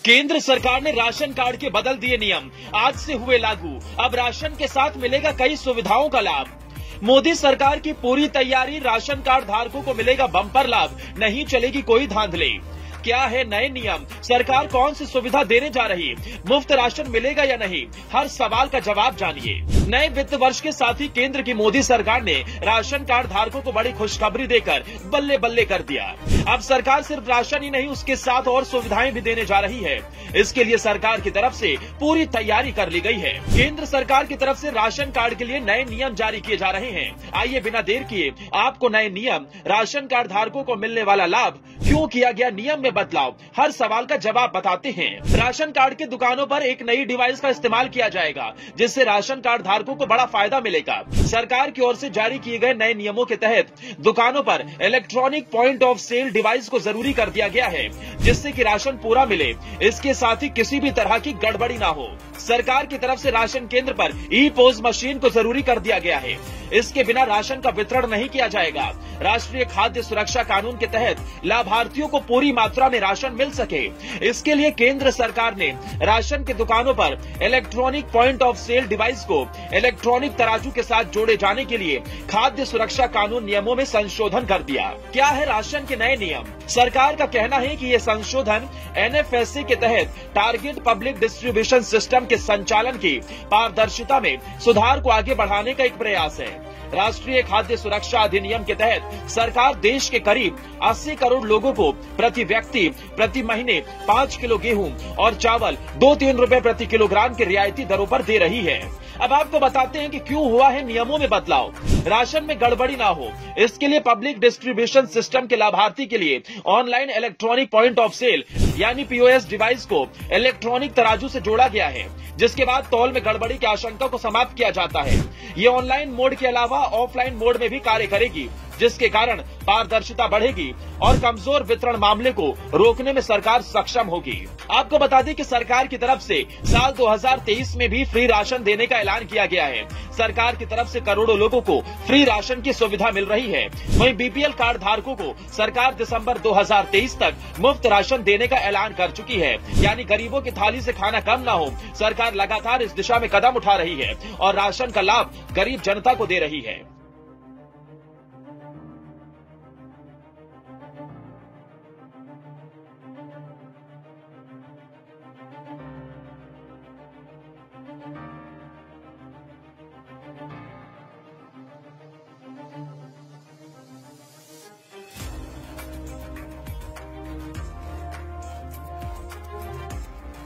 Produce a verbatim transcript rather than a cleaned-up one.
केंद्र सरकार ने राशन कार्ड के बदल दिए नियम, आज से हुए लागू। अब राशन के साथ मिलेगा कई सुविधाओं का लाभ। मोदी सरकार की पूरी तैयारी, राशन कार्ड धारकों को मिलेगा बम्पर लाभ, नहीं चलेगी कोई धांधली। क्या है नए नियम, सरकार कौन सी सुविधा देने जा रही, मुफ्त राशन मिलेगा या नहीं, हर सवाल का जवाब जानिए। नए वित्त वर्ष के साथ ही केंद्र की मोदी सरकार ने राशन कार्ड धारकों को बड़ी खुशखबरी देकर बल्ले बल्ले कर दिया। अब सरकार सिर्फ राशन ही नहीं, उसके साथ और सुविधाएं भी देने जा रही है। इसके लिए सरकार की तरफ से पूरी तैयारी कर ली गई है। केंद्र सरकार की तरफ से राशन कार्ड के लिए नए नियम जारी किए जा रहे हैं। आइए बिना देर किए आपको नए नियम, राशन कार्ड धारकों को मिलने वाला लाभ, क्यों किया गया नियम में बदलाव, हर सवाल का जवाब बताते हैं। राशन कार्ड की दुकानों पर एक नई डिवाइस का इस्तेमाल किया जाएगा, जिससे राशन कार्ड धारकों को बड़ा फायदा मिलेगा। सरकार की ओर से जारी किए गए नए नियमों के तहत दुकानों पर electronic point of sale device को जरूरी कर दिया गया है, जिससे कि राशन पूरा मिले, इसके साथ ही किसी भी तरह की गड़बड़ी ना हो। सरकार की तरफ से राशन केंद्र पर ई पोस मशीन को जरूरी कर दिया गया है, इसके बिना राशन का वितरण नहीं किया जाएगा। राष्ट्रीय खाद्य सुरक्षा कानून के तहत लाभार्थियों को पूरी मात्रा में राशन मिल सके, इसके लिए केंद्र सरकार ने राशन की दुकानों पर electronic point of sale device को इलेक्ट्रॉनिक तराजू के साथ जोड़े जाने के लिए खाद्य सुरक्षा कानून नियमों में संशोधन कर दिया। क्या है राशन के नए नियम? सरकार का कहना है कि ये संशोधन एन एफ एस ए के तहत टारगेट पब्लिक डिस्ट्रीब्यूशन सिस्टम के संचालन की पारदर्शिता में सुधार को आगे बढ़ाने का एक प्रयास है। राष्ट्रीय खाद्य सुरक्षा अधिनियम के तहत सरकार देश के करीब अस्सी करोड़ लोगों को प्रति व्यक्ति प्रति महीने पाँच किलो गेहूं और चावल दो तीन रुपए प्रति किलोग्राम के रियायती दरों पर दे रही है। अब आपको बताते हैं कि क्यों हुआ है नियमों में बदलाव। राशन में गड़बड़ी ना हो, इसके लिए पब्लिक डिस्ट्रीब्यूशन सिस्टम के लाभार्थी के लिए online electronic point of sale यानी पी ओ एस डिवाइस को इलेक्ट्रॉनिक तराजू से जोड़ा गया है, जिसके बाद तौल में गड़बड़ी की आशंका को समाप्त किया जाता है। ये ऑनलाइन मोड के अलावा ऑफलाइन मोड में भी कार्य करेगी, जिसके कारण पारदर्शिता बढ़ेगी और कमजोर वितरण मामले को रोकने में सरकार सक्षम होगी। आपको बता दें कि सरकार की तरफ से साल दो हज़ार तेईस में भी फ्री राशन देने का ऐलान किया गया है। सरकार की तरफ से करोड़ों लोगों को फ्री राशन की सुविधा मिल रही है। वहीं बी पी एल कार्ड धारकों को सरकार दिसंबर दो हज़ार तेईस तक मुफ्त राशन देने का ऐलान कर चुकी है, यानी गरीबों की थाली से खाना कम ना हो। सरकार लगातार इस दिशा में कदम उठा रही है और राशन का लाभ गरीब जनता को दे रही है।